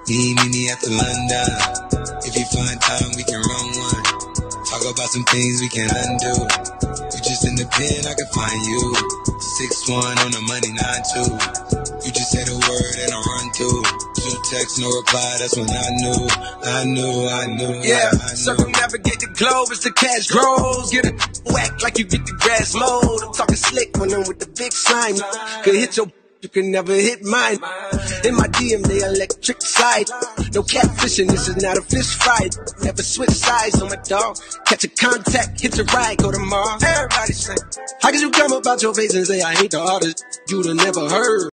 Meet me after London. If you find time, we can run one. Talk about some things we can undo. You just in the pen, I can find you. 6'1" on the money, 9'2". You just say the word and I run through. 2 texts, no reply, that's when I knew. Yeah, circumnavigate the globe as the cash grows. Get a whack like you get the grass mowed. I'm talking slick when I'm with the big slime. Could hit your, you can never hit mine. In my DM, they electric slide. No catfishing, this is not a fish fight. Never switch sides on my dog. Catch a contact, hit a ride, go to Mars. Everybody say, how could you come about your face and say I hate the artist you'd have never heard?